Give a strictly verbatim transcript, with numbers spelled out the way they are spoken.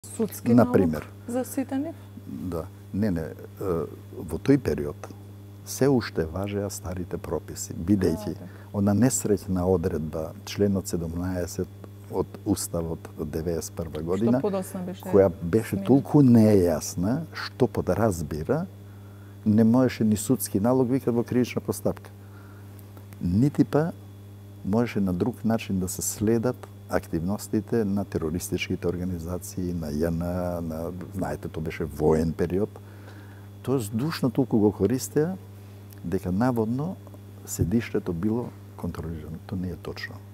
Судски например, налог за сите нив? Да. Не, не, во тој период се уште важеа старите прописи, бидејќи она несреќна одредба, членот седумнаесет од Уставот од деветдесет и прва година, Што подоцна беше која беше сменена. толку нејасна, што подразбира, не можеше ни судски налог викат во кривична постапка. Нити па можеше на друг начин да се следат активностите на терористичките организации, на Ја Н, на, знаете, тоа беше воен период. Тоа здушно толку го користеа, дека наводно седиштето било контролирано. Тоа не е точно.